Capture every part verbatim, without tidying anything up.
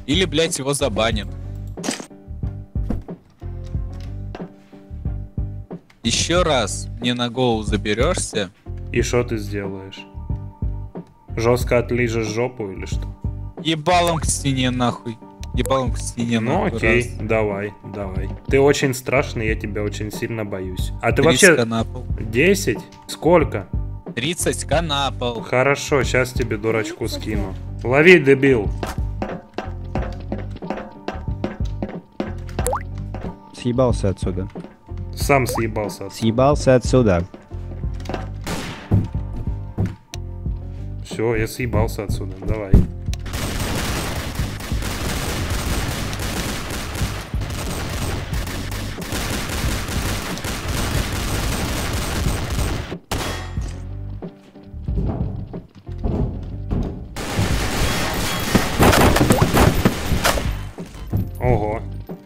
Или, блядь, его забанят. Еще раз мне на голову заберешься. И что ты сделаешь? Жестко отлижешь жопу или что? Ебалом к стене нахуй. Ебалом к стене ну нахуй. окей, раз. давай, давай. Ты очень страшный, я тебя очень сильно боюсь. А ты вообще... на пол. десять? Сколько? тридцать ка на пол. Хорошо, сейчас тебе дурачку скину. Лови, дебил. Съебался отсюда. Сам съебался отсюда. Съебался отсюда. Все, я съебался отсюда. Давай. Ого.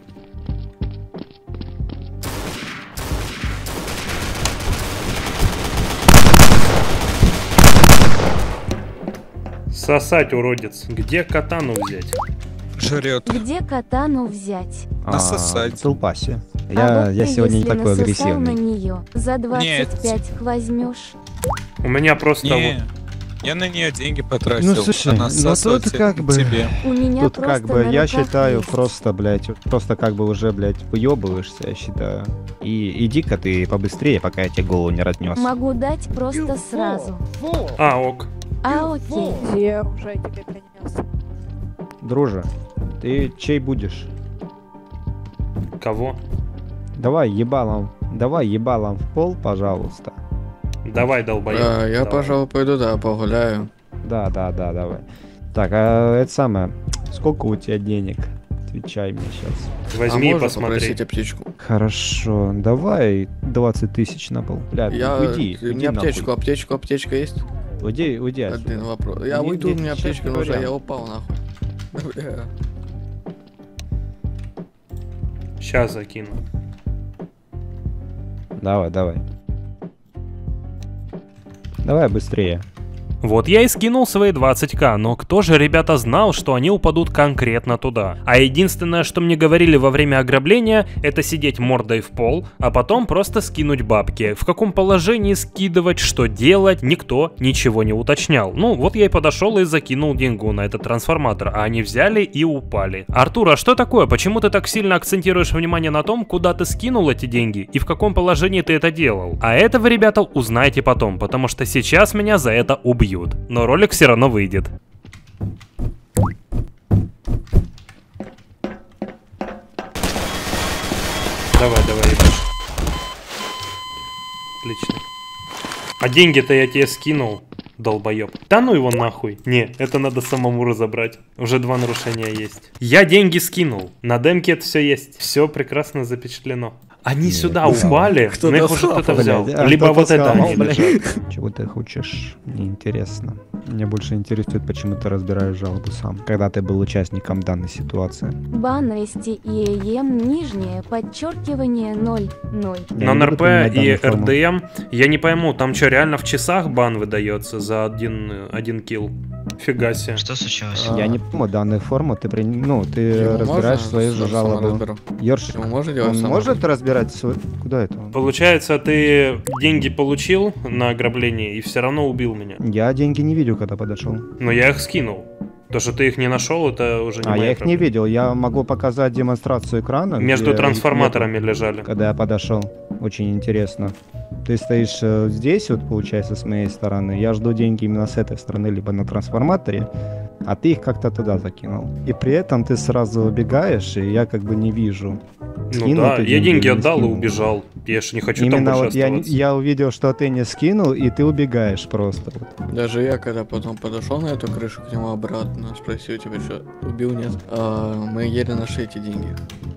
Сосать, уродец. Где катану взять? Жрет. Где катану взять? Насосать. В Тулпасе. А Я, вот я ты, сегодня не если такой насосал агрессивный. На нее за двадцать пять возьмешь. У меня просто... Не, я на нее деньги потратил. Ну слушай, она ну тут как бы... тебе. У меня Тут просто как бы, на я руках считаю, есть. просто, блядь, просто как бы уже, блядь, выебываешься, я считаю. И иди-ка ты побыстрее, пока я тебе голову не разнес. Могу дать просто сразу. А, ок. А окей. Я уже тебе принес. Друже, ты чей будешь? Кого? Давай ебалом, давай ебалом в пол, пожалуйста. Давай, долбоёб. А, я, Давай. пожалуй, пойду, да, погуляю. Да, да, да, давай. Так, а это самое, сколько у тебя денег? Отвечай мне сейчас. Возьми а и можно посмотри. попросить аптечку? Хорошо, давай двадцать тысяч на пол. Бля, Я... уйди, Ты уйди мне нахуй. аптечку, аптечку, аптечка есть? Уйди, уйди отсюда. Один вопрос. Я Не- уйду, не- мне щас аптечка не нужна, вариант. я упал нахуй. Бля. Сейчас закину. Давай, давай. Давай быстрее. Вот я и скинул свои двадцать ка, но кто же, ребята, знал, что они упадут конкретно туда? А единственное, что мне говорили во время ограбления, это сидеть мордой в пол, а потом просто скинуть бабки. В каком положении скидывать, что делать, никто ничего не уточнял. Ну, вот я и подошел и закинул деньгу на этот трансформатор, а они взяли и упали. Артур, а что такое? Почему ты так сильно акцентируешь внимание на том, куда ты скинул эти деньги и в каком положении ты это делал? А это вы, ребята, узнаете потом, потому что сейчас меня за это убьют. Но ролик все равно выйдет. Давай, давай, ебашь. Отлично. А деньги-то я тебе скинул, долбоеб. Да ну его нахуй. Не, это надо самому разобрать. Уже два нарушения есть. Я деньги скинул. На демке это все есть. Все прекрасно запечатлено. Они Нет, сюда ну, упали, кто-то но их уже схавал, кто-то взял. Блядь, а Либо кто-то вот это схавал, они блядь. лежат. Чего ты хочешь? Мне интересно. Меня больше интересует, почему ты разбираешь жалобу сам, когда ты был участником данной ситуации. Бан вести и ем нижнее подчеркивание ноль ноль. Я На не буду эн эр пэ принимать и данную форму. эр дэ эм я не пойму, там что, реально в часах бан выдается за один, один килл? Фига себе. Что случилось? Я не помню данную форму, ты при... ну, ты Ему разбираешь можно? свою же Сам- сам жалобу. разберу. Ёршик, Ему можно делать он сам? может разбирать свой... Куда это он? Получается, ты деньги получил на ограбление и все равно убил меня. Я деньги не видел, когда подошел. Но я их скинул. То, что ты их не нашел, это уже не А моя я их не проблема. видел. Я могу показать демонстрацию экрана. Между где их трансформаторами нету, лежали. когда я подошел. Очень интересно. Ты стоишь э, здесь, вот получается, с моей стороны. Я жду деньги именно с этой стороны, либо на трансформаторе. А ты их как-то туда закинул. И при этом ты сразу убегаешь, и я как бы не вижу. Ну Скинул да, ты я деньги или не отдал и скинул? убежал. Я же не хочу там Именно больше вот я, оставаться. я увидел, что ты не скинул, и ты убегаешь просто. Вот. Даже я, когда потом подошел на эту крышу к нему обратно, спросил тебя, что убил, нет. А, мы еле нашли эти деньги.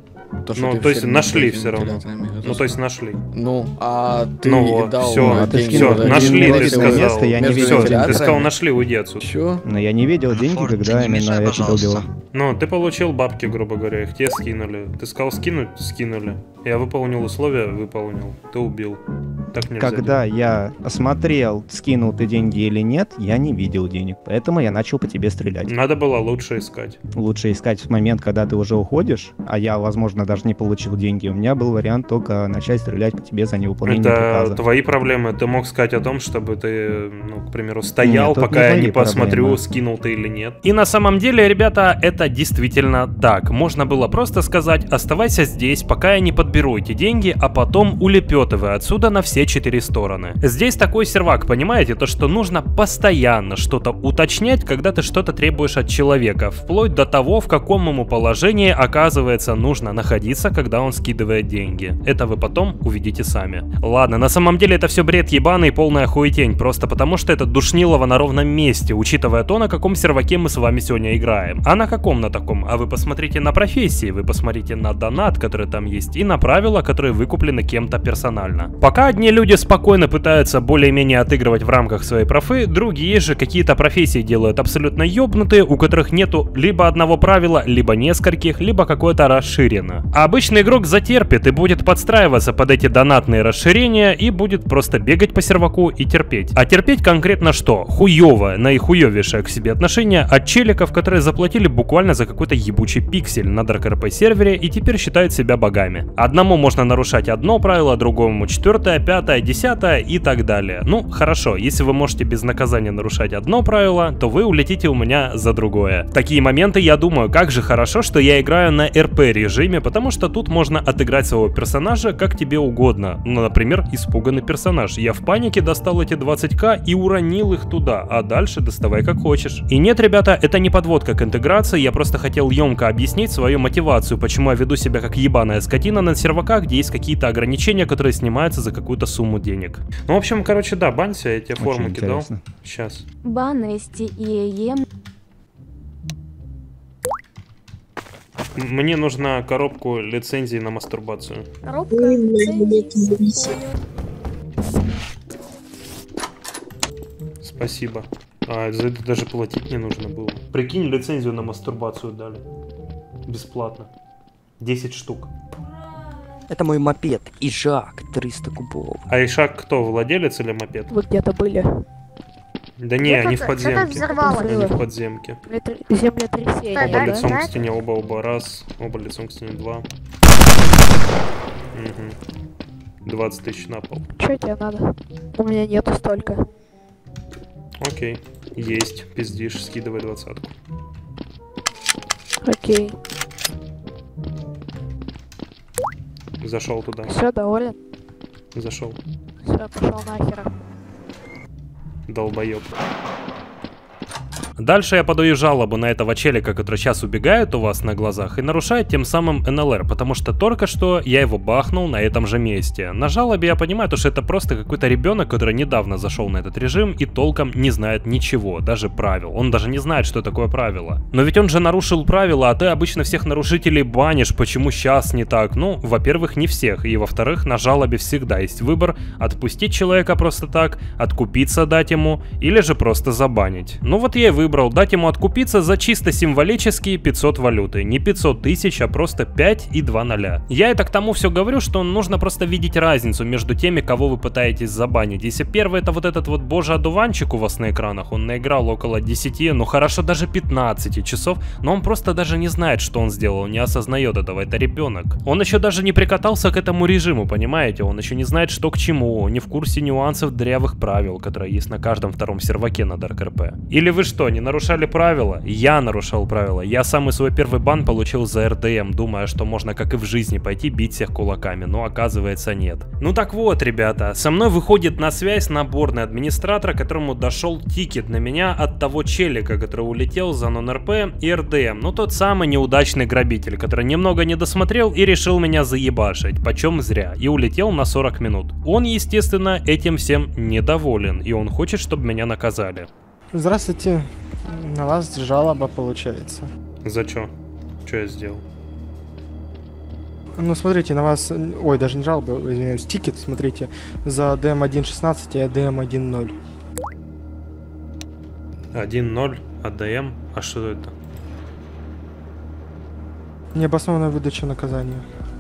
То, Ну, ты то есть фирме нашли этими все равно. вентиляторами Ну, готов. то есть нашли. Ну, а ты Ну вот, дал всё, мне а ты деньги скинул, вот Все, да, эти нашли, не ты видел сказал. место, я не между видел Все, ты вентиляторами. сказал, нашли, уйди отсюда. Чё? Но я не видел деньги, Форд, когда ты не именно мешай, эти пожалуйста. дела. Ну, ты получил бабки, грубо говоря, их тебе скинули. Ты сказал скинуть, скинули. Я выполнил условия, выполнил. Ты убил. Так нельзя Когда я осмотрел, скинул ты деньги или нет, я не видел денег. Поэтому я начал по тебе стрелять. делать. Надо было лучше искать. Лучше искать в момент, когда ты уже уходишь, а я, возможно, даже не получил деньги. У меня был вариант только начать стрелять по тебе за невыполнение Это приказа. твои проблемы. Ты мог сказать о том, чтобы ты, ну, к примеру, стоял, Нет, тут пока не я твои не посмотрю, проблемы. скинул ты или нет. И на самом деле, ребята, это действительно так. Можно было просто сказать: оставайся здесь, пока я не подберу эти деньги, а потом улепетывай отсюда на все четыре стороны. Здесь такой сервак, понимаете, то что нужно постоянно что-то уточнять, когда ты что-то требуешь от человека, вплоть до того, в каком ему положении, оказывается, нужно находиться, когда он скидывает деньги. Это вы потом увидите сами. Ладно, на самом деле это все бред ебаный и полная хуетень, просто потому что это душнилово на ровном месте, учитывая то, на каком серваке мы с вами сегодня играем. А на каком на таком? А вы посмотрите на профессии, вы посмотрите на донат, который там есть, и на правила, которые выкуплены кем-то персонально. Пока одни люди спокойно пытаются более-менее отыгрывать в рамках своей профы, другие же какие-то профессии делают абсолютно ёбнутые, у которых нету либо одного правила, либо нескольких, либо какое-то расширено. А обычный игрок затерпит и будет подстраиваться под эти донатные расширения и будет просто бегать по серваку и терпеть. А терпеть конкретно что? Хуёво, наихуёвейшее к себе отношение от челиков, которые заплатили буквально за какой-то ебучий пиксель на DarkRP сервере и теперь считают себя богами. Одному можно нарушать одно правило, другому четвертое, пятое, десятое и так далее. Ну, хорошо, если вы можете без наказания нарушать одно правило, то вы улетите у меня за другое. В такие моменты я думаю, как же хорошо, что я играю на эр пи режиме, потому что тут можно отыграть своего персонажа как тебе угодно. Ну, например, испуганный персонаж. Я в панике достал эти двадцать ка и уронил их туда, а дальше доставай как хочешь. И нет, ребята, это не подводка к интеграции, я просто хотел емко объяснить свою мотивацию, почему я веду себя как ебаная скотина на серваках, где есть какие-то ограничения, которые снимаются за какую-то сумму денег. Ну, в общем, короче, да, банься, я тебе форму Очень кидал. интересно. Сейчас. Бан эс ти и эм. Мне нужна коробку лицензии на мастурбацию. Коробка, лицензии. Спасибо. А, за это даже платить не нужно было. Прикинь, лицензию на мастурбацию дали. Бесплатно. десять штук. Это мой мопед, Ижак, триста кубов. А Ишак кто, владелец или мопед? Вы где-то были. Да не, они в Что-то подземке. взорвалось. Они в подземке. Землетр- Землетрясение, Да, Оба да, да? лицом да. к стене, оба, оба, раз. Оба лицом к стене, два. Угу. двадцать тысяч на пол. Чё тебе надо? У меня нету столько. Окей. Есть, пиздишь, скидывай двадцатку. Окей. Зашел туда. Все, доволен? Зашел. Все, пошел нахер. Долбоеб. Дальше я подаю жалобу на этого челика, который сейчас убегает у вас на глазах и нарушает тем самым эн эл эр, потому что только что я его бахнул на этом же месте. На жалобе я понимаю, то, что это просто какой-то ребенок, который недавно зашел на этот режим и толком не знает ничего, даже правил. Он даже не знает, что такое правило. Но ведь он же нарушил правила, а ты обычно всех нарушителей банишь, почему сейчас не так? Ну, во-первых, не всех, и во-вторых, на жалобе всегда есть выбор: отпустить человека просто так, откупиться дать ему, или же просто забанить. Ну вот я и выбрал дать ему откупиться за чисто символические пятьсот валюты. Не пятьсот тысяч, а просто пять и два ноля. Я это к тому все говорю, что нужно просто видеть разницу между теми, кого вы пытаетесь забанить. Если первый это вот этот вот божий одуванчик у вас на экранах, он наиграл около десяти, ну хорошо, даже пятнадцати часов, но он просто даже не знает, что он сделал, не осознает этого, это ребенок. Он еще даже не прикатался к этому режиму, понимаете? Он еще не знает, что к чему, не в курсе нюансов дрявых правил, которые есть на каждом втором серваке на DarkRP. Или вы что, не нарушали правила? Я нарушал правила. Я самый свой первый бан получил за эр дэ эм, думая, что можно, как и в жизни, пойти бить всех кулаками, но оказывается нет. Ну так вот, ребята, со мной выходит на связь наборный администратор, которому дошел тикет на меня от того челика, который улетел за нон эр пи и эр дэ эм. Ну тот самый неудачный грабитель, который немного не досмотрел и решил меня заебашить, почем зря, и улетел на сорок минут. Он, естественно, этим всем недоволен, и он хочет, чтобы меня наказали. Здравствуйте. На вас жалоба получается. За чё? Чё я сделал? Ну, смотрите, на вас... Ой, даже не жалоба, извиняюсь, тикет, смотрите, за ди эм один шестнадцать и ди эм один ноль. один ноль, АДМ, а что это? Необоснованная выдача наказания.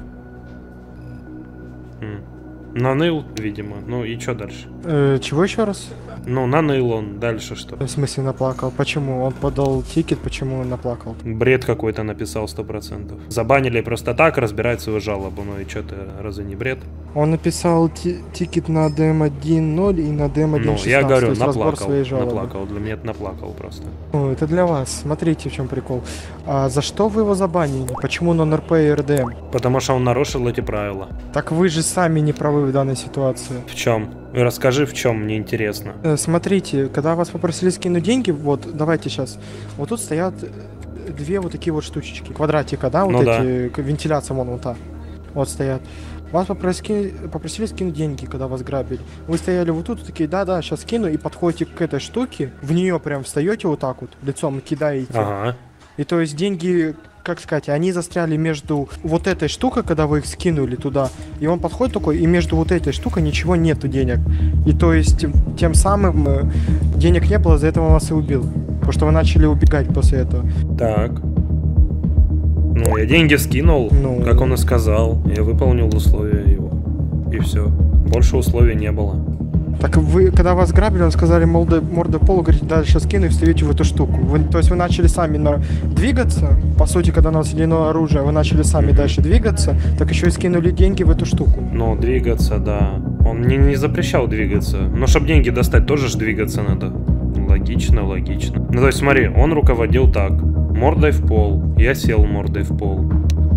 М. Наныл, видимо. Ну и что дальше? Э, чего еще раз? Ну, наныл он, дальше что? В смысле наплакал? Почему? Он подал тикет, почему он наплакал? Бред какой-то написал сто процентов. Забанили просто так, разбирать свою жалобу. Ну и что-то, разве не бред? Он написал ти- тикет на ди эм один ноль и на ди эм один Ну, шестнадцать. я говорю, то есть разбор наплакал, своей жалобы. наплакал. Для меня это наплакал просто. О, это для вас. Смотрите, в чем прикол. А за что вы его забанили? Почему на эн эр пэ и эр дэ эм? Потому что он нарушил эти правила. Так вы же сами не правы в данной ситуации. В чем? Расскажи, в чем, мне интересно. Э, Смотрите, когда вас попросили скинуть деньги, вот, давайте сейчас. Вот тут стоят э, две вот такие вот штучечки. Квадратика, да, вот Ну эти, к- вентиляция вон вот та. Вот стоят. Вас попросили, попросили скинуть деньги, когда вас грабили. Вы стояли вот тут, такие, да-да, сейчас скину, и подходите к этой штуке, в нее прям встаете вот так вот, лицом и кидаете. Ага. И то есть деньги, как сказать, они застряли между вот этой штукой, когда вы их скинули туда, и он подходит такой, и между вот этой штукой ничего нету денег. И то есть тем самым э, денег не было, за это он вас и убил. Потому что вы начали убегать после этого. Так. Ну, я деньги скинул, Ну. как он и сказал. Я выполнил условия его. И все. Больше условий не было. Так вы, когда вас грабили, он сказали, мордой, мордой в пол, говорите, дальше скину и встаете в эту штуку. Вы, то есть вы начали сами на- двигаться, по сути, когда у нас длинное оружие, вы начали сами дальше двигаться, так еще и скинули деньги в эту штуку. Ну, двигаться, да. Он мне не запрещал двигаться. Но чтобы деньги достать, тоже ж двигаться надо. Логично, логично. Ну, то есть смотри, он руководил так. Мордой в пол. Я сел мордой в пол.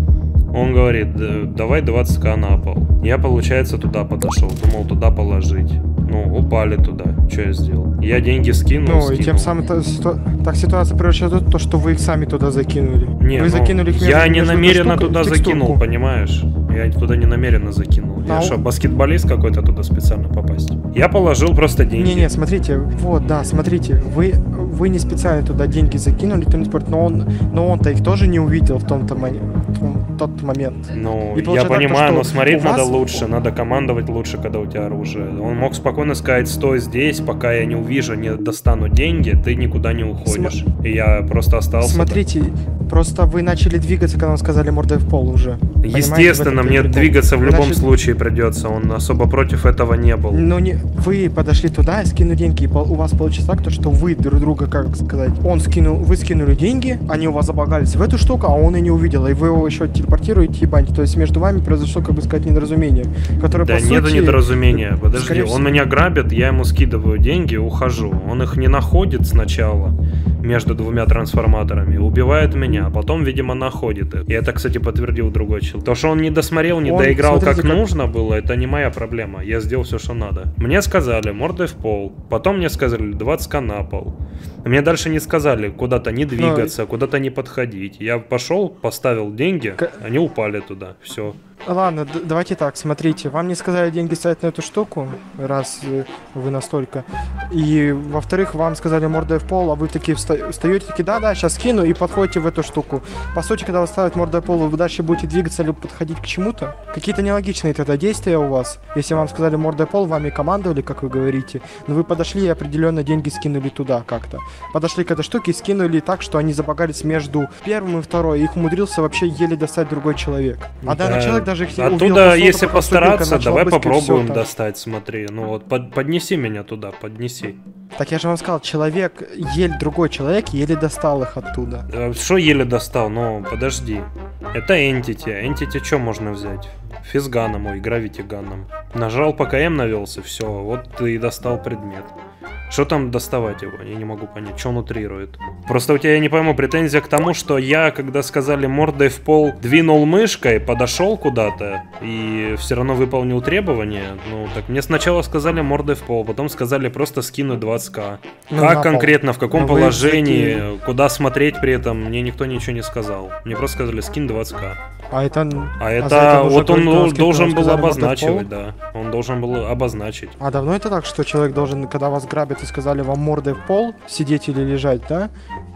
Он говорит, «Да, давай двадцать тысяч на пол. Я, получается, туда подошел. Думал, туда положить. Ну, упали туда. Что я сделал? Я деньги скинул, Ну, скинул. и тем самым та ситу- так ситуация превращается в то, что вы их сами туда закинули. Не, вы ну, закинули их я между- не между намеренно штукой- туда текстурку. закинул, понимаешь? Я туда не намеренно закинул. Я А что, у- баскетболист какой-то туда специально попасть? Я положил просто деньги. Не-не, смотрите, вот, да, смотрите, вы, вы не специально туда деньги закинули, то не спорт, но он, но он-то их тоже не увидел в том-то моне- в том- тот момент. Ну, И я получается так, понимаю, что но смотреть у надо вас- лучше, надо командовать лучше, когда у тебя оружие. Он мог спокойно сказать, стой здесь, пока я не увижу, не достану деньги, ты никуда не уходишь. И я просто остался. Смотрите, просто вы начали двигаться, когда вам сказали мордой в пол уже. Понимаете, Естественно, в этом мне прикол. двигаться в Вы любом начали- случае придется. Он особо против этого не был. Ну, не, вы подошли туда и скинули деньги, и пол- у вас получилось так, то, что вы друг друга, как сказать, он скинул, вы скинули деньги, они у вас забагались в эту штуку, а он и не увидел, и вы его еще телепортируете и баните. То есть между вами произошло, как бы сказать, недоразумение, которое, Да по нету сути... недоразумения. Подожди, скорее он всего- меня грабит, я ему скидываю деньги, ухожу. Он их не находит сначала между двумя трансформаторами, убивает меня, а потом, видимо, находит их. И это, кстати, подтвердил другой человек. То, что он не досмотрел, не Он, доиграл смотрите, как, как- нужно было, это не моя проблема. Я сделал все, что надо. Мне сказали мордой в пол, потом мне сказали двадцать тысяч на пол. Мне дальше не сказали куда-то не двигаться, куда-то не подходить. Я пошел, поставил деньги, К- они упали туда. Все. Ладно, д- давайте так, смотрите, вам не сказали деньги ставить на эту штуку, раз э, вы настолько. И, во-вторых, вам сказали мордой в пол, а вы такие вста- встаете, такие, да-да, сейчас скину, и подходите в эту штуку. По сути, когда вас ставят мордой в пол, вы дальше будете двигаться или подходить к чему-то. Какие-то нелогичные тогда действия у вас. Если вам сказали мордой в пол, вами командовали, как вы говорите, но вы подошли и определенно деньги скинули туда как-то. Подошли к этой штуке и скинули так, что они забагались между первым и второй, их умудрился вообще еле достать другой человек. А данный Да. человек даже их увидел Оттуда, просто если только наступил, когда постараться, начал давай обыск, и попробуем всё там. достать, смотри. Ну вот, под- поднеси меня туда, поднеси. Так я же вам сказал, человек, еле другой человек, еле достал их оттуда. Э, Что еле достал? Ну, подожди. Это Entity. Entity что можно взять? Физганом, ой, гравитиганом. Нажал, пока М навелся, все, вот ты и достал предмет. Что там доставать его? Я не могу понять, что он утрирует. Просто у тебя, я не пойму, претензия к тому, что я, когда сказали мордой в пол, двинул мышкой, подошел куда-то и все равно выполнил требования. Ну, так мне сначала сказали мордой в пол, потом сказали просто скинуть двадцать тысяч. Ну, Как на пол. конкретно, в каком Ну, вы положении, закинули. куда смотреть при этом, мне никто ничего не сказал. Мне просто сказали скинь двадцать тысяч. А это... А за это это нужно вот он говорить, дол- сколько должен вам был сказали мордой в обозначивать, пол? да. Он должен был обозначить. А давно это так, что человек должен, когда вас грабят и сказали вам мордой в пол, сидеть или лежать, да?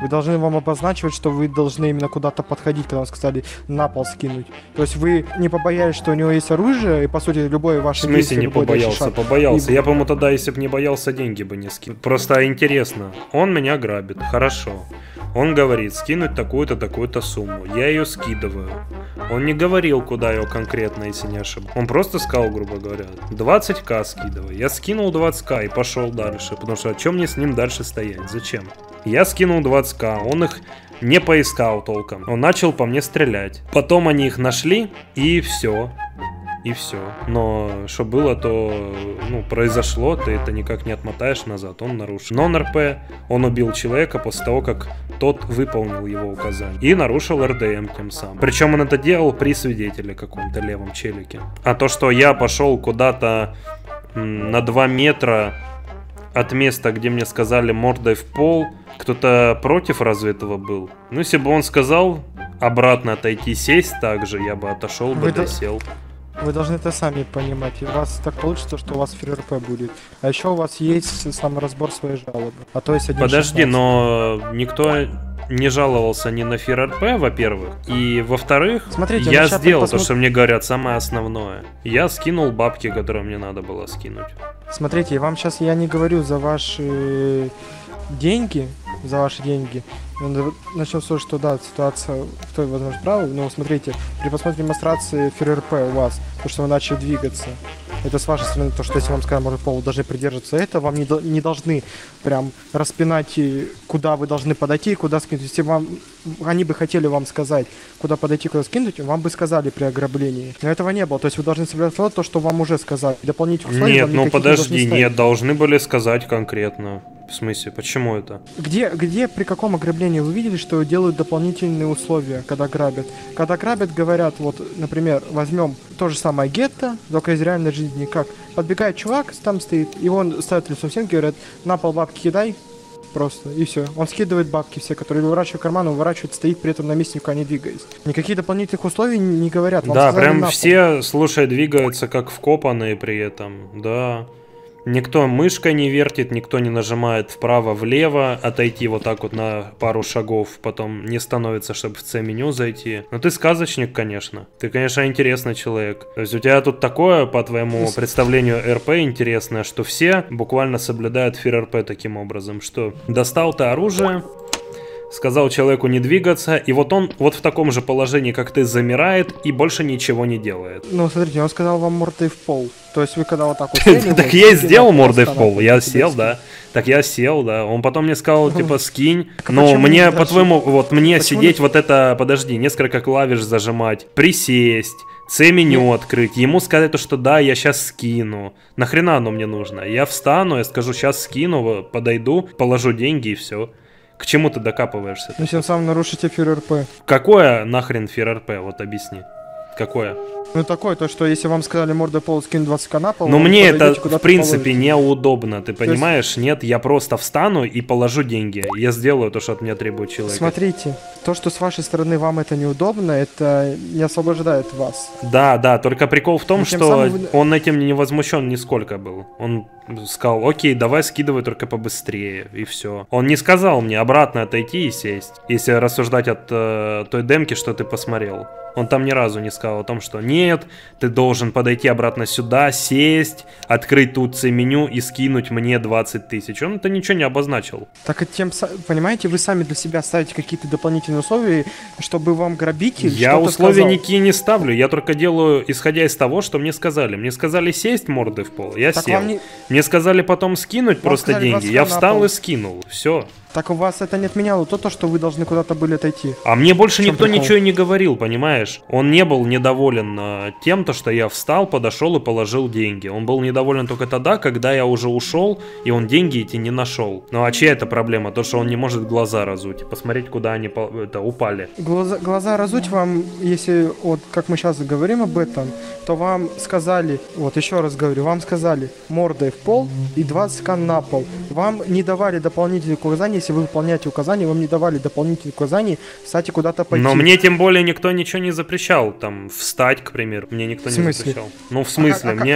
Вы должны вам обозначивать, что вы должны именно куда-то подходить, когда вам сказали на пол скинуть. То есть вы не побоялись, что у него есть оружие, и по сути любое В ваше смысле действие, не любой дальше побоялся? шаг. Побоялся. И- Я, по-моему, тогда, если бы не боялся, деньги бы не скинул. Просто интересно. Он меня грабит. Хорошо. Он говорит, скинуть такую-то, такую-то сумму. Я ее скидываю. Он не говорил, куда ее конкретно, если не ошибаюсь. Он просто сказал, грубо говоря, двадцать ка скидывай. Я скинул двадцать ка и пошел дальше. Потому что о чем мне с ним дальше стоять? Зачем? Я скинул двадцать ка, он их не поискал толком. Он начал по мне стрелять. Потом они их нашли, и все. И все. Но что было, то ну, произошло, ты это никак не отмотаешь назад. Он нарушил нон-РП, он убил человека после того, как тот выполнил его указания. И нарушил РДМ тем самым. Причем он это делал при свидетеле каком-то левом челике. А то, что я пошел куда-то м, на два метра от места, где мне сказали мордой в пол, кто-то против разве этого был? Ну, если бы он сказал обратно отойти, сесть так же, я бы отошел бы, Вы до- досел. Вы должны это сами понимать. И у вас так получится, что у вас ФРРП будет. А еще у вас есть саморазбор своей жалобы. А то есть один Подожди, шестнадцать. но никто не жаловался ни на ФРРП, во-первых, и во-вторых, Смотрите, я ну, щас сделал посмотр- то, что мне говорят, самое основное. Я скинул бабки, которые мне надо было скинуть. Смотрите, вам сейчас я не говорю за ваши деньги, за ваши деньги. Начнем с того, что да, ситуация, кто возможно прав, но смотрите, при просмотре демонстрации ФРРП у вас, то, что вы начали двигаться, это с вашей стороны, то, что если вам сказали, может, пол, вы должны придерживаться этого, вам не, до- не должны прям распинать, и куда вы должны подойти, куда скинуть. Если вам, они бы хотели вам сказать, куда подойти, куда скинуть, вам бы сказали при ограблении. Но этого не было, то есть вы должны соблюдать то, что вам уже сказали. Дополнительных условий Нет, вам ну никаких не должны подожди, ставить. нет, должны были сказать конкретно. В смысле, почему это? Где, где, при каком ограблении вы видели, что делают дополнительные условия, когда грабят? Когда грабят, говорят, вот, например, возьмем то же самое гетто, только из реальной жизни, как подбегает чувак, там стоит, и он ставит лицом в стенку, говорят, на пол бабки кидай, просто, и все. Он скидывает бабки все, которые выворачивают в карман, выворачивает, стоит при этом на месте, никуда не двигаясь. Никаких дополнительных условий не говорят. Вам Да, сказали на прям пол. все, слушай, двигаются как вкопанные при этом, да. Никто мышкой не вертит, никто не нажимает вправо-влево, отойти вот так вот на пару шагов, потом не становится, чтобы в С-меню зайти. Но ты сказочник, конечно. Ты, конечно, интересный человек. То есть у тебя тут такое, по твоему С- представлению, РП интересное, что все буквально соблюдают ФРРП таким образом, что достал ты оружие, сказал человеку не двигаться, и вот он вот в таком же положении, как ты, замирает и больше ничего не делает. Ну, смотрите, он сказал вам мордой в пол. То есть вы когда вот так вот сели, Так вы я и скинули, сделал он мордой в останавливает пол, я тебя, сел, скинул. да. Так я сел, да. Он потом мне сказал, типа, скинь. а Но почему мне, не по-твоему, вот мне Почему сидеть не- вот это, подожди, несколько клавиш зажимать, присесть, С-меню открыть, ему сказать то, что да, я сейчас скину. Нахрена оно мне нужно? Я встану, я скажу, сейчас скину, подойду, положу деньги и все. К чему ты докапываешься? Ну, тем самым нарушите ФРРП. Какое нахрен ФРРП? Вот объясни. Какое? Ну, такое, то, что если вам сказали мордой в пол, скинь двадцать ка на пол, Но вы мне это, подойдете, в куда-то принципе, положите. неудобно, ты понимаешь? Нет, я просто встану и положу деньги. Я сделаю то, что от меня требует человек. Смотрите, то, что с вашей стороны вам это неудобно, это не освобождает вас. Да, да, только прикол в том, Ну, тем что самым вы- он этим не возмущен нисколько был. Он сказал, окей, давай скидывай только побыстрее, и все. Он не сказал мне обратно отойти и сесть, если рассуждать от э, той демки, что ты посмотрел. Он там ни разу не сказал о том, что нет, ты должен подойти обратно сюда, сесть, открыть тут С-меню и скинуть мне двадцать тысяч. Он это ничего не обозначил. Так и тем, са- понимаете, вы сами для себя ставите какие-то дополнительные условия, чтобы вам грабитель Я что-то условия сказал. никакие не ставлю, я только делаю, исходя из того, что мне сказали. Мне сказали сесть мордой в пол, я Так сел. вам не- Мне сказали потом скинуть Вам просто сказали деньги, двадцать я на встал пол. и скинул, все. Так у вас это не отменяло то, то, что вы должны куда-то были отойти. А мне больше В чем никто прикол? ничего и не говорил, понимаешь? Он не был недоволен э, тем, то, что я встал, подошел и положил деньги. Он был недоволен только тогда, когда я уже ушел, и он деньги эти не нашел. Ну а чья это проблема? То, что он не может глаза разуть и посмотреть, куда они по- это, упали. Глаза, глаза разуть вам, если вот как мы сейчас говорим об этом, то вам сказали, вот еще раз говорю, вам сказали мордой в пол и двадцать ка на пол. Вам не давали дополнительных указаний, если вы выполняете указания, вам не давали дополнительных указаний, кстати, куда-то пойти. Но мне тем более никто ничего не запрещал, там, встать, к примеру, мне никто В не смысле? запрещал. Ну, в смысле, А как- а мне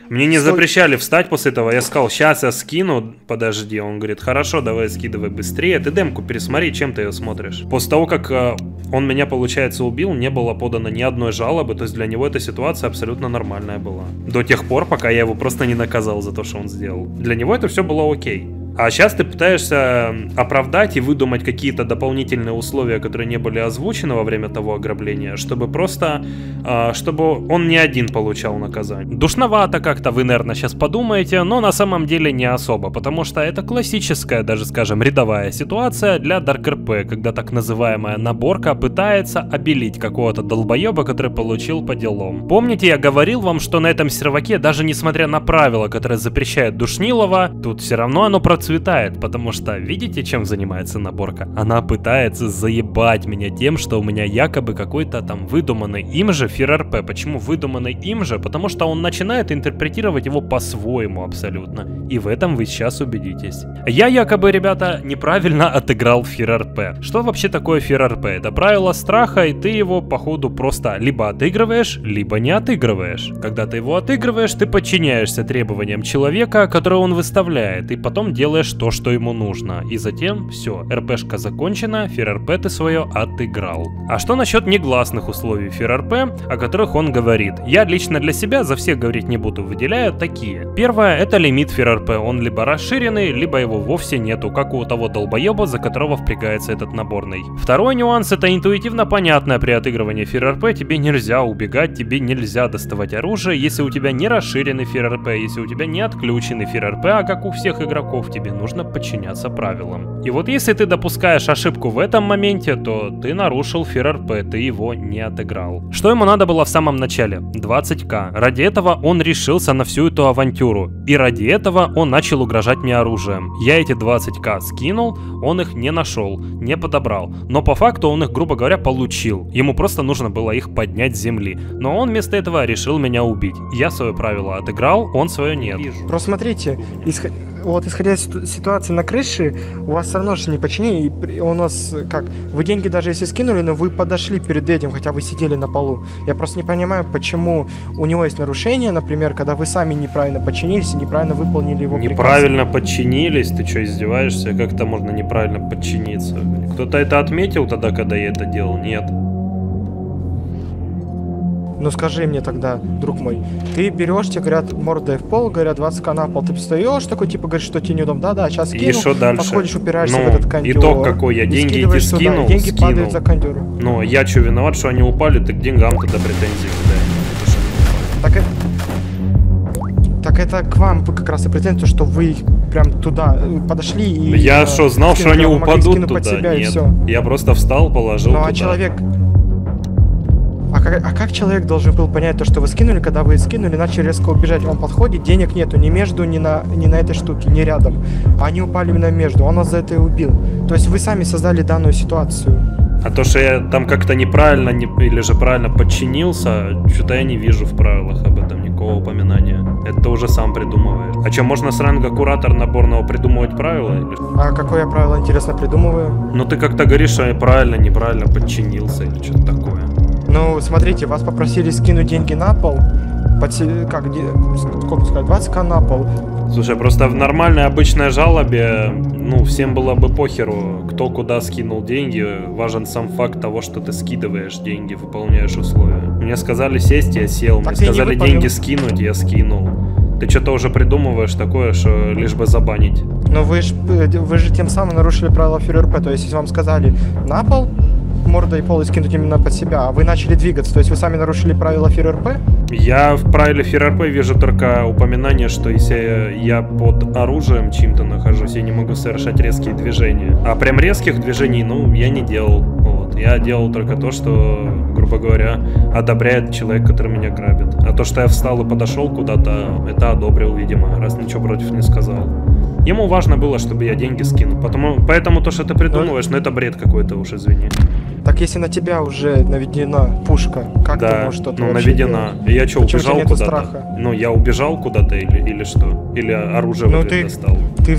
Мне не Стой. запрещали встать после этого. Я сказал, сейчас я скину, подожди. Он говорит, хорошо, давай скидывай быстрее. Ты демку пересмотри, чем ты ее смотришь. После того, как э, он меня, получается, убил, не было подано ни одной жалобы. То есть для него эта ситуация абсолютно нормальная была. До тех пор, пока я его просто не наказал за то, что он сделал. Для него это все было окей. А сейчас ты пытаешься оправдать и выдумать какие-то дополнительные условия, которые не были озвучены во время того ограбления, чтобы просто, э, чтобы он не один получал наказание. Душновато как-то, вы, наверное, сейчас подумаете, но на самом деле не особо, потому что это классическая, даже, скажем, рядовая ситуация для Dark эр пи, когда так называемая наборка пытается обелить какого-то долбоеба, который получил по делам. Помните, я говорил вам, что на этом серваке, даже несмотря на правила, которые запрещают душнилово, тут все равно оно процветает. Цветает, потому что видите, чем занимается наборка? Она пытается заебать меня тем, что у меня якобы какой-то там выдуманный им же Fear эр пи. Почему выдуманный им же? Потому что он начинает интерпретировать его по-своему абсолютно. И в этом вы сейчас убедитесь. Я якобы, ребята, неправильно отыграл Fear эр пи. Что вообще такое Fear эр пи? Это правило страха, и ты его походу просто либо отыгрываешь, либо не отыгрываешь. Когда ты его отыгрываешь, ты подчиняешься требованиям человека, которые он выставляет, и потом делаешь то, что ему нужно. И затем все, РПшка закончена, Fear эр пи ты свое отыграл. А что насчет негласных условий Fear эр пи, о которых он говорит? Я лично для себя за всех говорить не буду, выделяю такие. Первое, это лимит Fear эр пи. Он либо расширенный, либо его вовсе нету, как у того долбоеба, за которого впрягается этот наборный. Второй нюанс, это интуитивно понятное при отыгрывании Fear эр пи. Тебе нельзя убегать, тебе нельзя доставать оружие, если у тебя не расширенный Fear эр пи, если у тебя не отключенный Fear эр пи, а как у всех игроков, тебе нужно подчиняться правилам. И вот если ты допускаешь ошибку в этом моменте, то ты нарушил Fear эр пи, ты его не отыграл. Что ему надо было в самом начале? двадцать ка. Ради этого он решился на всю эту авантюру. И ради этого он начал угрожать мне оружием. Я эти двадцать ка скинул, он их не нашел, не подобрал. Но по факту он их, грубо говоря, получил. Ему просто нужно было их поднять с земли. Но он вместо этого решил меня убить. Я свое правило отыграл, он свое нет. Просто смотрите, исход... вот исходя из ситуации на крыше, у вас все равно же не подчинение, и у нас как, вы деньги даже если скинули, но вы подошли перед этим, хотя вы сидели на полу. Я просто не понимаю, почему у него есть нарушение, например, когда вы сами неправильно подчинились и неправильно выполнили его приказ. Неправильно подчинились? Ты что, издеваешься? Как это можно неправильно подчиниться? Кто-то это отметил тогда, когда я это делал? Нет. Ну скажи мне тогда, друг мой, ты берешь, тебе говорят, мордой в пол, говорят, двадцать ка на пол, ты встаешь такой, типа, говоришь, что тебе неудобно, да-да, сейчас скину, и что дальше? подходишь, упираешься ну, в этот кондер. Итог какой? Я деньги эти скинул, сюда, деньги скинул. падают за кондеру. Ну, я что, виноват, что они упали, так к деньгам тогда претензии кидай. Так это... Так это к вам как раз и претензия, что вы прям туда подошли и... Я что, знал, что они упадут туда? Себя, нет, я просто встал, положил ну, туда. а человек... А как, а как человек должен был понять то, что вы скинули, когда вы скинули, начали резко убежать? Он подходит, денег нету ни между, ни на, ни на этой штуке, ни рядом. Они упали именно между, он вас за это и убил. То есть вы сами создали данную ситуацию. А то, что я там как-то неправильно не, или же правильно подчинился, что-то я не вижу в правилах об этом никакого упоминания. Это ты уже сам придумываешь. А что, можно с ранга куратор наборного придумывать правила? Или... А какое я правило, интересно, придумываю? Ну ты как-то говоришь, что я правильно, неправильно подчинился или что-то такое. Ну, смотрите, вас попросили скинуть деньги на пол. Под, как, сколько сказать, двадцать ка на пол. Слушай, просто в нормальной обычной жалобе, ну, всем было бы похеру, кто куда скинул деньги. Важен сам факт того, что ты скидываешь деньги, выполняешь условия. Мне сказали сесть, я сел. Мне сказали деньги скинуть, я скинул. Ты что-то уже придумываешь такое, что лишь бы забанить. Но вы же вы же тем самым нарушили правила Fear эр пи. То есть, если вам сказали на пол, мордой пол и скинуть именно под себя, а вы начали двигаться, то есть вы сами нарушили правила Fear эр пи? Я в правиле Fear эр пи вижу только упоминание, что если я под оружием чьим-то нахожусь, я не могу совершать резкие движения. А прям резких движений, ну, я не делал. Вот. Я делал только то, что, грубо говоря, одобряет человек, который меня грабит. А то, что я встал и подошел куда-то, это одобрил, видимо, раз ничего против не сказал. Ему важно было, чтобы я деньги скинул. Потому, поэтому то, что ты придумываешь, ну это бред какой-то уж, извини. Так если на тебя уже наведена пушка, как да, ты можешь что-то ну вообще наведена. делать? Я что, Почему убежал куда-то? Ну я убежал куда-то или, или что? Или оружие ну, в ответ ты, достал? Ты,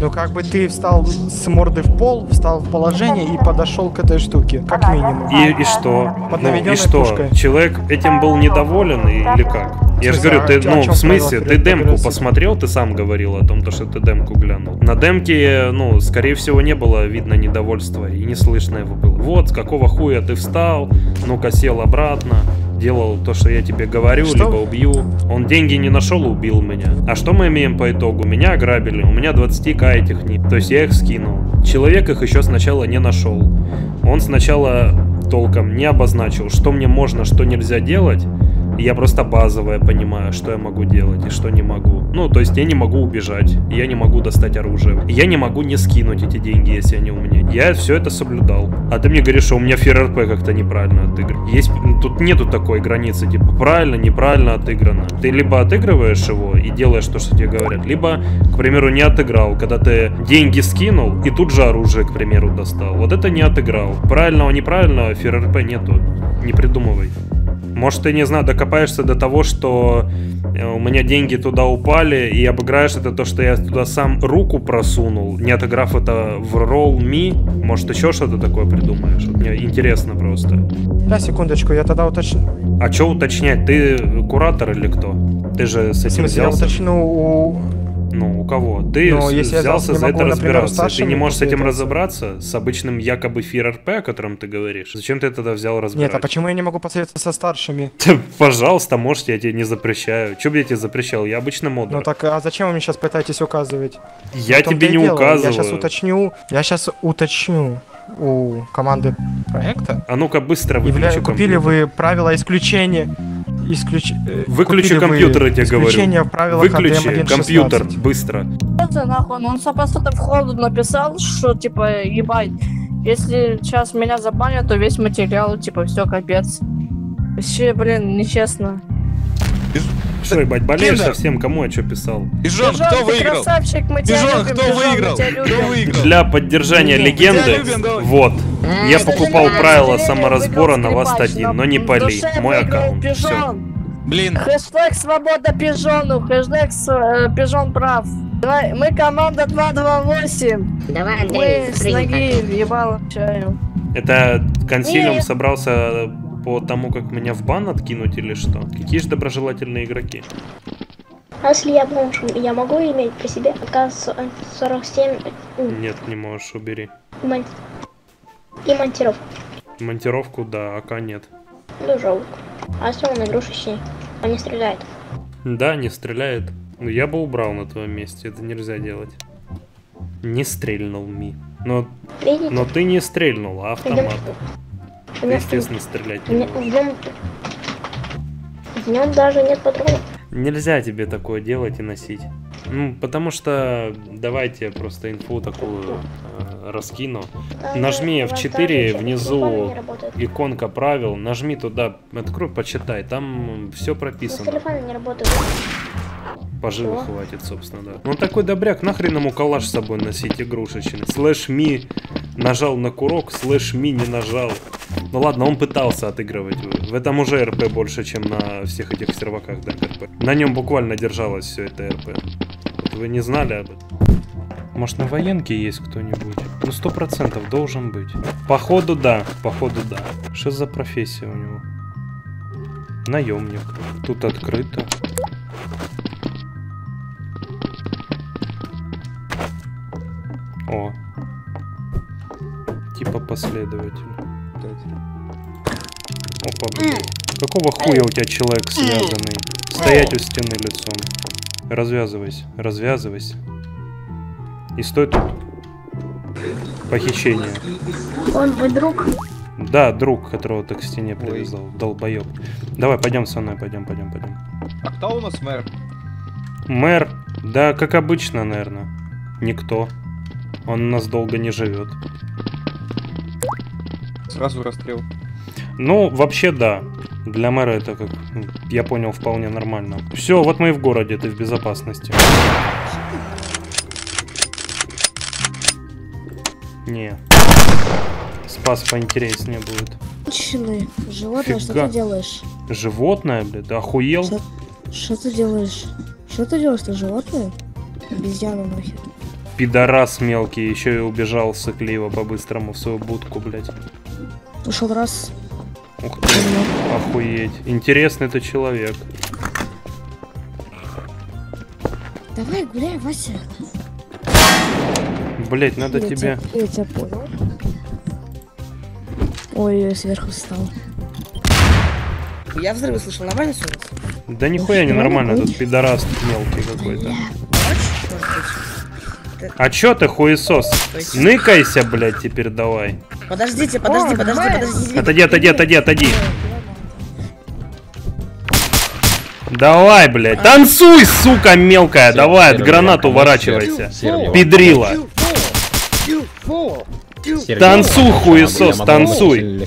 Ну как бы ты встал с морды в пол, встал в положение и подошел к этой штуке, как минимум. И, и что? Под Ну, и наведенной что? пушкой. Человек этим был недоволен или как? Я же смысле, говорю, ты, а о ну, чем в смысле, правила ты демку регуляции? посмотрел, ты сам говорил о том, то, что ты демку глянул. На демке, ну, скорее всего, не было видно недовольства, и не слышно его было. Вот, с какого хуя ты встал, ну-ка сел обратно, делал то, что я тебе говорю, Что? либо убью. Он деньги не нашел и убил меня. А что мы имеем по итогу? Меня ограбили, у меня двадцать тысяч этих нет, то есть я их скинул. Человек их еще сначала не нашел. Он сначала толком не обозначил, что мне можно, что нельзя делать. И я просто базовое понимаю, что я могу делать и что не могу. Ну, то есть я не могу убежать, я не могу достать оружие, я не могу не скинуть эти деньги, если они у меня. Я все это соблюдал. А ты мне говоришь, что у меня ФРРП как-то неправильно отыгран. Есть, тут нету такой границы, типа правильно, неправильно отыграно. Ты либо отыгрываешь его и делаешь то, что тебе говорят, либо, к примеру, не отыграл, когда ты деньги скинул и тут же оружие, к примеру, достал. Вот это не отыграл. Правильного, неправильного, ФРРП нету. Не придумывай. Может, ты, не знаю, докопаешься до того, что у меня деньги туда упали, и обыграешь это то, что я туда сам руку просунул, не отыграв это в Roll Me. Может, еще что-то такое придумаешь? Вот мне интересно просто. Да, секундочку, я тогда уточню. А что уточнять? Ты куратор или кто? Ты же с В этим смысле, я взялся? уточню у... Ну, у кого? Ты Но с- если я взялся не за могу, это например, разбираться. Ты старшими не можешь с этим посоветоваться. разобраться? С обычным якобы ФРРП, о котором ты говоришь? Зачем ты тогда взял разбирать? Нет, а почему я не могу посоветоваться со старшими? Пожалуйста, можете, я тебе не запрещаю. Че бы я тебе запрещал? Я обычно модер. Ну так, а зачем вы мне сейчас пытаетесь указывать? Я В том-то тебе и не дело. указываю. Я сейчас уточню, я сейчас уточню у команды проекта. А ну-ка быстро выключи Явля... Купили компьютер. вы правила исключения. Исключ... э, Выключи купили вы компьютер, я тебе говорю. исключение в правилах Выключи эй ди эм один компьютер, шестнадцать. быстро. Это нахуй, ну он просто в ходу написал, что типа, ебать, если сейчас меня забанят, то весь материал, типа, все, капец. Вообще, блин, нечестно. Что, ебать, болеешь Киндер. совсем? Кому я что писал? Пижон, Пижон, кто ты выиграл? красавчик, мы тебя Пижон, любим, кто Пижон, мы выиграл? тебя Кто любим. выиграл? Для поддержания Ну, легенды, тебя любим, давай. вот, я М, покупал даже правила меня, к сожалению, саморазбора на выиграл вас скрипач, один, но не в пали. душе Мой выиграл аккаунт. Все. Пижон. Блин, Хэштег свобода пижону, хэштег с- э, пижон прав. Давай, мы команда два два восемь. Давай, Мы Андрей, с спрыгни ноги ебало общаем. Это консилиум Не. собрался по тому, как меня в бан откинуть или что? Какие же доброжелательные игроки? А если я бомж, я могу иметь при себе АК сорок семь Нет, не можешь, убери. и, мон... и монтировку? Монтировку, да, АК нет. Ну, жалко. А если он игрушечный? Он не стреляет. Да, не стреляет. Ну, я бы убрал на твоем месте, это нельзя делать. Не стрельнул Ми. Но, Видите? но ты не стрельнул, а автомат. У Ты, меня- естественно, стрелять у не меня- можешь. в нем... В нем даже нет патронов. Нельзя тебе такое делать и носить. Ну, потому что давайте просто инфу такую э, раскину. Даже Нажми у вас эф четыре, даже внизу телефоны не работают. иконка правил, нажми туда, открой, почитай, там все У вас прописано. телефоны не работают. Поживы Что? хватит, собственно, да. Ну такой добряк, нахрен ему калаш с собой носить игрушечный. Слэш ми нажал на курок, слэш ми не нажал. Ну ладно, он пытался отыгрывать. В этом уже РП больше, чем на всех этих серваках, да, РП. На нем буквально держалось все это РП. Вот вы не знали об этом? Может, на военке есть кто-нибудь? Ну, сто процентов должен быть. Походу, да. Походу, да. Что за профессия у него? Наемник. Тут открыто. О. Типа последователь. Опа, блядь. Какого хуя у тебя человек связанный? Стоять у стены лицом. Развязывайся, развязывайся. И стой тут. Похищение. Он твой друг? Да, друг, которого ты к стене привязал. Долбоеб. Давай, пойдем со мной, пойдем, пойдем, пойдем. а кто у нас мэр? Мэр, да, как обычно, наверное. Никто. Он у нас долго не живет. Сразу расстрел. Ну, вообще, да. Для мэра это, как я понял, вполне нормально. Все, вот мы и в городе, ты в безопасности. Не. Спас поинтереснее будет. Женщины, животное, что Фига. ты делаешь? Животное, блядь, ты охуел? Что, что ты делаешь? Что ты делаешь, ты животное? Обезьяна нахер. Пидорас мелкий, еще и убежал сыкливо по-быстрому в свою будку, блядь. Ушел раз. Ух ты, охуеть. Интересный ты человек. Давай гуляй, Вася. Блять, надо я тебе... Тебя, я тебя понял. Ой, я сверху встал. Я взрывы слышал, нормально все? Да нихуя не нормально, тут пидорас мелкий какой-то. А чё ты, хуесос? Ныкайся, блядь, теперь давай. Подождите, подожди, подожди, подожди. Отойди, отойди, отойди, отойди. Давай, блядь, танцуй, сука мелкая, все, давай, от гранат уворачивайся. Педрила. Танцуй, хуесос, танцуй.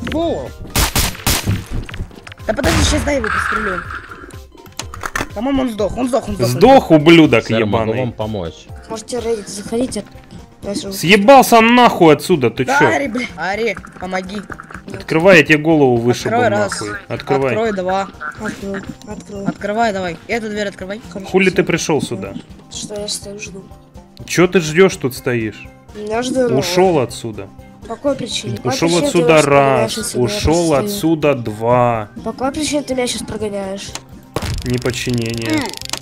Да подожди, сейчас дай его пострелю. По-моему, он сдох, он сдох, он сдох. Сдох, ублюдок ебаный. Вам помочь. Можете рейдить, заходите. Съебался нахуй отсюда, ты да, чё? Ари, бля, Ари, помоги. Открывай, я тебе голову вышибу нахуй. Открывай. Открой, два. Открой, открой. Открывай, давай. Эту дверь открывай. Хули ты пришел сюда? Что я стою, жду. Чё ты ждешь тут стоишь? Я жду. Ушел отсюда. По какой причине? По ушел причине отсюда раз, ушел отсюда два. По какой причине ты меня сейчас прогоняешь? Неподчинение.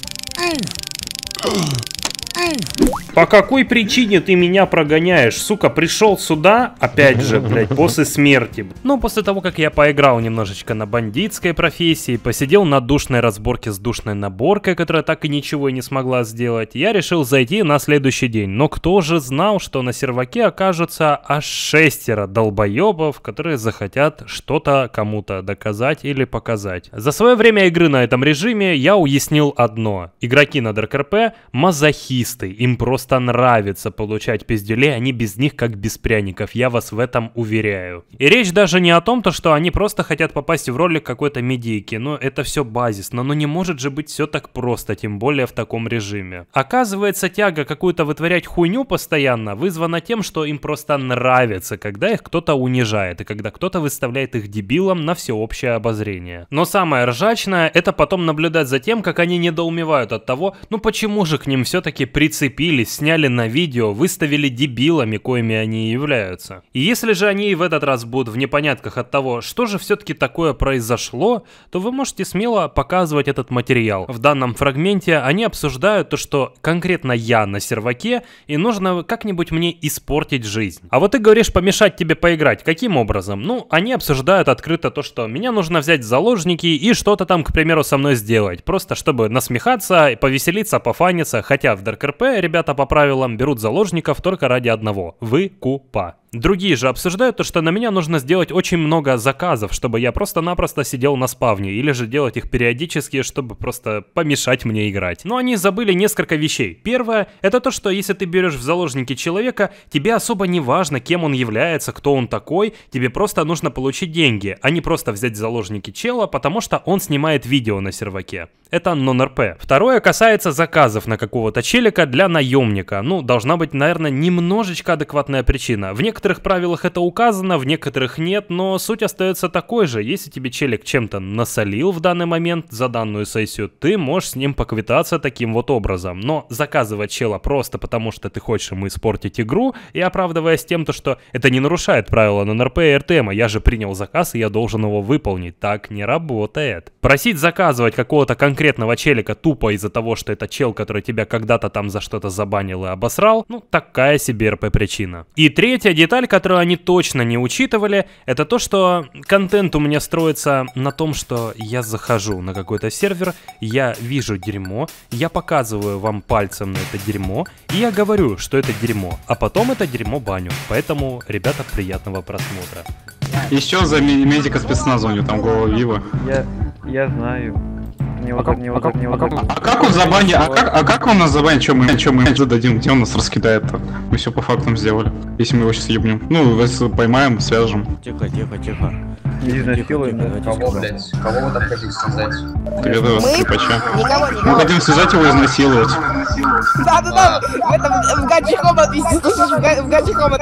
По какой причине ты меня прогоняешь? Сука, пришел сюда, опять же, блядь, после смерти. Ну, после того, как я поиграл немножечко на бандитской профессии, посидел на душной разборке с душной наборкой, которая так и ничего и не смогла сделать, я решил зайти на следующий день. Но кто же знал, что на серваке окажутся аж шестеро долбоебов, которые захотят что-то кому-то доказать или показать. За свое время игры на этом режиме я уяснил одно. Игроки на ДРКРП мазохисты, им просто нравится получать пиздюлей, они без них как без пряников, я вас в этом уверяю. И речь даже не о том, то, что они просто хотят попасть в ролик какой-то медийки, но это все базисно, но не может же быть все так просто, тем более в таком режиме. Оказывается, тяга какую-то вытворять хуйню постоянно вызвана тем, что им просто нравится, когда их кто-то унижает, и когда кто-то выставляет их дебилом на всеобщее обозрение. Но самое ржачное, это потом наблюдать за тем, как они недоумевают от того, ну почему же к ним все-таки прицепились, сняли на видео, выставили дебилами, коими они и являются. И если же они и в этот раз будут в непонятках от того, что же все-таки такое произошло, то вы можете смело показывать этот материал. В данном фрагменте они обсуждают то, что конкретно я на серваке, и нужно как-нибудь мне испортить жизнь. А вот ты говоришь помешать тебе поиграть. Каким образом? Ну, они обсуждают открыто то, что меня нужно взять в заложники и что-то там, к примеру, со мной сделать. Просто чтобы насмехаться, повеселиться, пофаниться, хотя в ДРКРП ребята по правилам берут заложников только ради одного – выкупа. Другие же обсуждают то, что на меня нужно сделать очень много заказов, чтобы я просто-напросто сидел на спавне, или же делать их периодически, чтобы просто помешать мне играть. Но они забыли несколько вещей. Первое – это то, что если ты берешь в заложники человека, тебе особо не важно, кем он является, кто он такой, тебе просто нужно получить деньги, а не просто взять в заложники чела, потому что он снимает видео на серваке. Это нон-РП. Второе касается заказов на какого-то челика для наемника. Ну, должна быть, наверное, немножечко адекватная причина. В некоторых В некоторых правилах это указано, в некоторых нет, но суть остается такой же. Если тебе челик чем-то насолил в данный момент за данную сессию, ты можешь с ним поквитаться таким вот образом. Но заказывать чела просто потому, что ты хочешь ему испортить игру, и оправдываясь тем, то, что это не нарушает правила нон-РП и РТМа, я же принял заказ и я должен его выполнить. Так не работает. Просить заказывать какого-то конкретного челика тупо из-за того, что это чел, который тебя когда-то там за что-то забанил и обосрал, ну такая себе РП причина. И третья деталь, которую они точно не учитывали, это то, что контент у меня строится на том, что я захожу на какой-то сервер, я вижу дерьмо, я показываю вам пальцем на это дерьмо, и я говорю, что это дерьмо, а потом это дерьмо баню. Поэтому, ребята, приятного просмотра. Еще за медика спецназа у него там голова Вива. Я, я знаю. Не вот, а, не вот, а, не а, вот, а, а как он забанит? А как, а как он нас забанит? Чем мы, чем мы зададим? Где он нас раскидает-то? Мы все по фактам сделали. Если мы его сейчас ебнем. Ну, если поймаем, свяжем. Тихо, тихо, тихо. Не изнасилуем, да? Кого, блядь? Кого вы там хотите связать? Так это вас скрипача. Никого, никого. Мы хотим связать его и изнасиловать. Да, да, да. В этом в гаджихом отвезти. Слушай, в гаджихом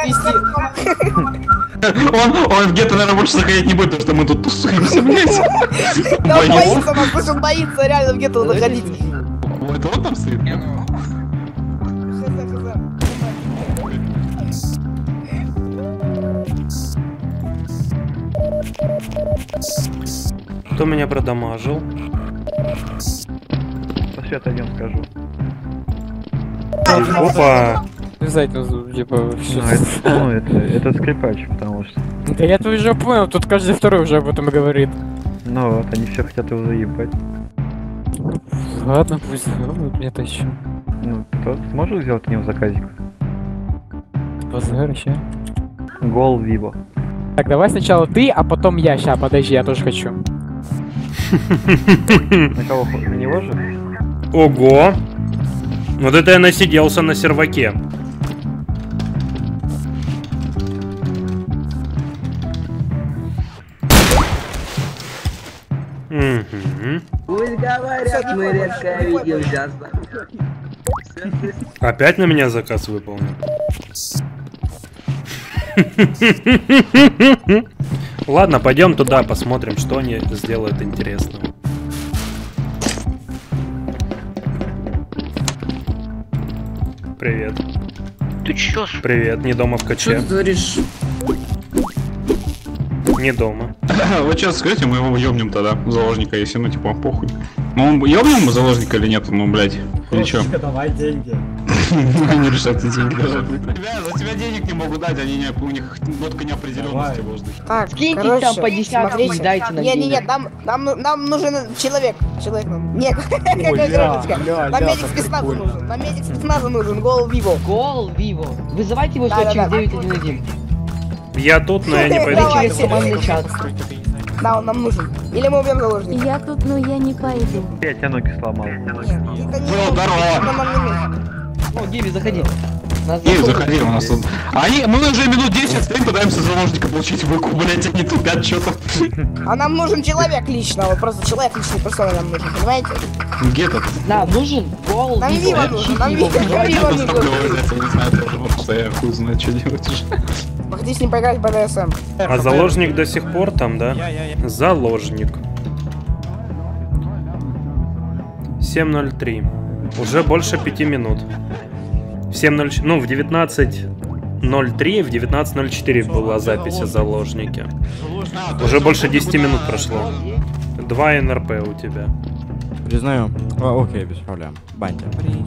отвезти. Он, он в гетто, наверное, больше заходить не будет, потому что мы тут тусуемся, блядь. Да, он боится нас, пусть он боится реально в гетто заходить. Это он там стоит? Хз, хз. Кто меня продамажил? Посвет один скажу. Опа! Связать, ну, типа, Ну, это, ну, это, это скрипач, потому что... Да я это уже понял, тут каждый второй уже об этом и говорит. Ну вот, они все хотят его заебать. Ладно, пусть сделают, мне-то еще. Ну, кто сможет сделать у него заказик? Базар еще. Гол Виво. Так, давай сначала ты, а потом я. Ща, подожди, я тоже хочу. На кого? На него же? Ого! Вот это я насиделся на серваке. Угу. Пусть говорят, мы редко видимся. Опять на меня заказ выполнен. Ладно, пойдем туда, посмотрим, что они сделают интересного. Привет. Ты чё? Привет, не дома в каче. Что ты творишь? Не дома. Вот сейчас скажите, мы его ёбнем тогда, заложника, если, ну, типа, похуй. Ну, он ёбнем мы заложника или нет, ну, блядь, или чё? Давай деньги. Они решат эти деньги. Ребята, за тебя денег не могут дать, они не, у них нотка неопределенности в воздухе. Так, Скиньте короче, там по десятке, смотрите. дайте нам Не, не, денег. не, нам, нам, ну- нам нужен человек. Человек нам. Не, какая ля, девочка. ля, Нам ля, медик как спецназа прикольно. нужен. Нам медик спецназа нужен. Гол Виво. Гол Виво. Вызывайте его Да, сюда да, через да. девять один один. Я тут, но я не пойду. Давайте. Через командный чат. Да, он нам нужен. Или мы убьем заложника. Я тут, но я не пойду. Я тебя ноги сломал. Был здорово. О, Гиви, заходи. Нас Эй, заходит. заходи, у нас тут... Они, мы уже минут десять стоим, пытаемся заложника получить выкуп, блять, они тупят что-то. А нам нужен человек лично. Вот просто человек личный персона нам нужен, понимаете? Где этот? Да, нужен гол Нам Виво. Виво нужен, нам Виво Я Виво просто нужен. говорю, я не знаю тоже, потому что я хуй знает, что делать уже. Хотите с ним поиграть в бэ дэ эс эм? А заложник до сих пор там, да? Заложник. семь ноль три. Уже больше пяти минут. В семь ноль четыре, ну в девятнадцать ноль три, в девятнадцать ноль четыре была запись о заложнике. Уже больше десяти минут прошло. Два эн эр пэ у тебя. Признаю. О, окей, без проблем. Баньте.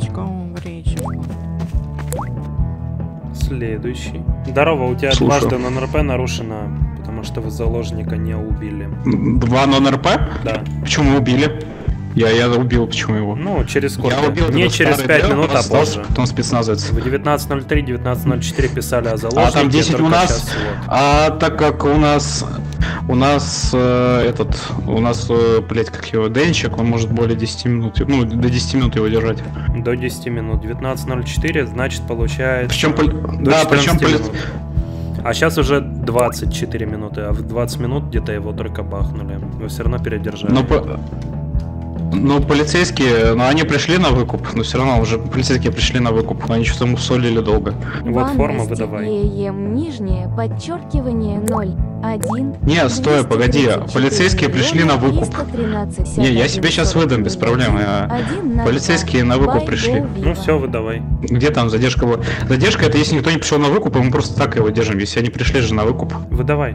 Следующий. Здорово, у тебя Слушаю. дважды эн эр пэ нарушено, потому что вы заложника не убили. Два эн эр пэ? Да. Почему убили? Я, я убил, почему его? Ну, через сколько? Я убил Не этот через старый пять дел, минут, а остался, позже. потом спецназовец. В девятнадцать ноль три, девятнадцать ноль четыре писали о заложнике. А там десять у только нас, сейчас вот. а так как у нас, у нас э, этот, у нас, э, блять, как его, Денчик, он может более десяти минут, ну, до десяти минут его держать. До десяти минут. девятнадцать ноль четыре, значит, получается... Причем, пол- до да, причем четырнадцати поли- минут. А сейчас уже двадцать четыре минуты, а в двадцать минут где-то его только бахнули. Вы все равно передержали. Но по- Ну, полицейские, ну, они пришли на выкуп, но все равно уже полицейские пришли на выкуп, но они что-то мусолили долго. Вот форма выдавай. ЕЕМ нижнее подчеркивание ноль один. Не, стой, погоди, полицейские пришли на выкуп. Не, я себе сейчас выдам без проблем. а Полицейские на выкуп пришли. Ну все, выдавай. Где там задержка была? Задержка это если никто не пришел на выкуп, и мы просто так его держим. Если они пришли же на выкуп. Выдавай.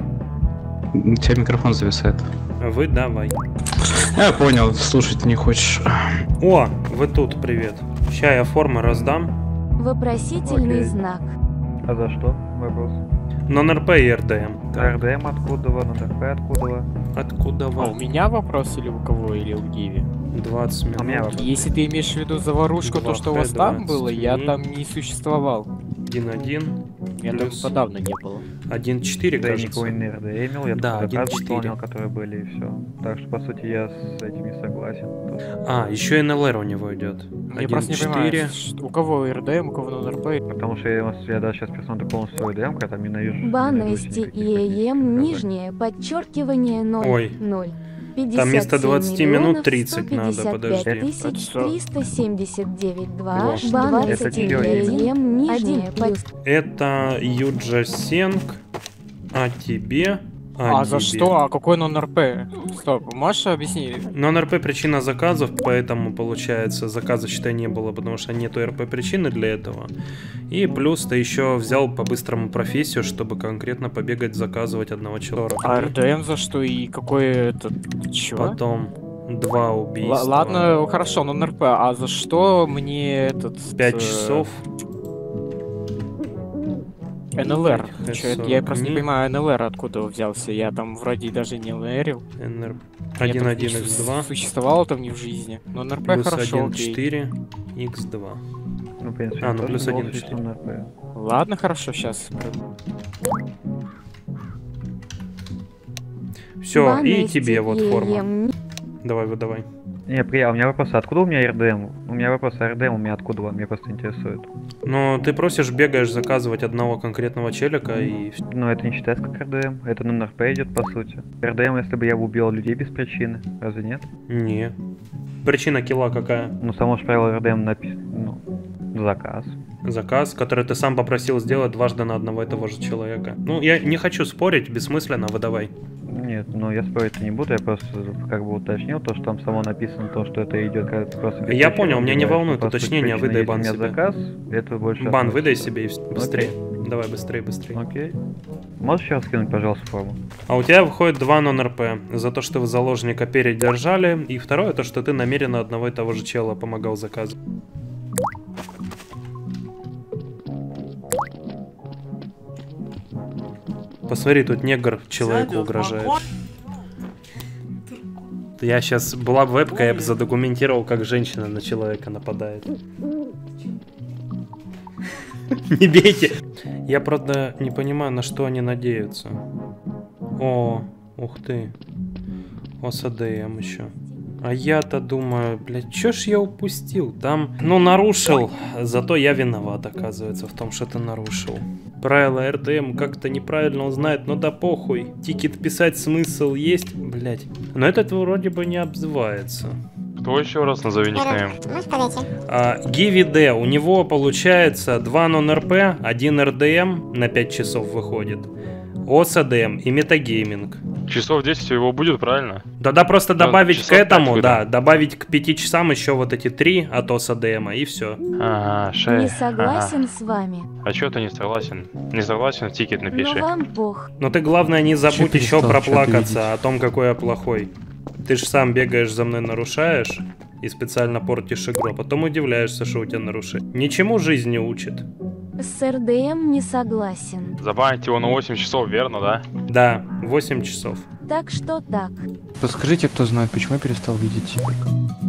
У тебя микрофон зависает. Выдавай. Я понял, слушать не хочешь. О, вы тут, привет. Ща я формы раздам. Вопросительный Окей. знак. А за что? Вопрос. Но эн эр пэ и эр дэ эм. эр дэ эм откуда? эн эр пэ откуда? Откуда А вы? у меня вопрос или у кого, или у Гиви? двадцать минут. У меня вопрос. Если ты имеешь в виду заварушку, то, что у вас там было, я там не существовал. один один. Я там подавно не было. один четыре, Да, я кажется. никого не эр дэ эмил, я Да, только заказ один четыре. выполнял, которые были, и все. Так что, по сути, я с этим не согласен. А, еще эн эл эр у него идет. Я просто не понимаю, ш- у кого эр дэ эм, у кого эн эр пэ. Потому что я, я даже сейчас персонально полностью эр дэ эм, я там ненавижу. Банности ЕЕМ нижнее подчеркивание ноль Ой. ноль. Там вместо двадцати минут тридцать надо, подожди. тысяч триста семьдесят девять два. Вот. Банности Это чьё ЕЕМ нижнее Это Юджа Сенг, а тебе А, а за что? А какой нон-РП? Стоп, можешь объяснить? Нон-РП причина заказов, поэтому, получается, заказа, считай, не было, потому что нету РП причины для этого. И плюс ты еще взял по-быстрому профессию, чтобы конкретно побегать, заказывать одного человека. А РДМ за что и какой этот... Чё? Потом два убийства. Л ладно, хорошо, нон-РП, а за что мне этот... Пять часов. эн эл эр. Чё, это, я просто не понимаю, эн эл эр откуда взялся. Я там вроде даже не эл эр-ил. один один икс два. Существовало там не в жизни. Но эн эр пи плюс хорошо, один четыре икс два. Ну, в принципе, а, ну плюс один четыре. Ладно, хорошо, сейчас. Все, и тебе вот форма. Давай, выдавай. Не, приятно, у меня вопрос, откуда у меня эр дэ эм? У меня вопрос, а эр дэ эм у меня откуда? Меня просто интересует. Ну, ты просишь, бегаешь заказывать одного конкретного челика и... Ну, это не считается как эр дэ эм, это на эн эр пи идет по сути. эр дэ эм, если бы я убил людей без причины, разве нет? Не. Причина килла какая? Ну, само же правило эр дэ эм написано, ну, заказ. Заказ, который ты сам попросил сделать дважды на одного и того же человека. Ну, я не хочу спорить, бессмысленно, выдавай. Нет, ну я спорить не буду, я просто как бы уточнил то, что там само написано, то, что это идет, когда ты просто... Я понял, меня не волнует уточнение, выдай бан себе. Заказ, это больше... Бан выдай себе и быстрее. Okay. Давай, быстрее, быстрее. Окей. Okay. Можешь еще скинуть, пожалуйста, форму? А у тебя выходит два нон-РП за то, что вы заложника передержали, и второе, то, что ты намеренно одного и того же чела помогал заказывать. Посмотри, тут негр человеку угрожает. Я сейчас... Была бы вебка, я бы задокументировал, как женщина на человека нападает. Не бейте! Я, правда, не понимаю, на что они надеются. О, ух ты. ОСДМ еще. А я-то думаю, блядь, чё ж я упустил? Там, ну, нарушил, зато я виноват, оказывается, в том, что ты нарушил. Правила эр дэ эм как-то неправильно узнает, но да похуй. Тикет писать смысл есть, блядь. Но этот вроде бы не обзывается. Кто еще раз назови никнейм? А, Гивиде, у него получается два нон-РП, один эр дэ эм на пять часов выходит. ОСДМ и метагейминг. Часов десять его будет, правильно? Тогда просто да, добавить к этому, выйдем. Да, добавить к пяти часам еще вот эти три от ОСДМа и все. Ага, шесть. Не согласен ага. с вами. А чё ты не согласен? Не согласен, тикет напиши. Ну вам пох. Но ты главное не забудь Чё еще перестал, проплакаться о том, какой я плохой. Ты же сам бегаешь за мной, нарушаешь и специально портишь игру, а потом удивляешься, что у тебя нарушение. Ничему жизнь не учит. С эр дэ эм не согласен. Забанить его на восемь часов, верно, да? Да, восемь часов. Так что так. Подскажите, кто знает, почему я перестал видеть телек?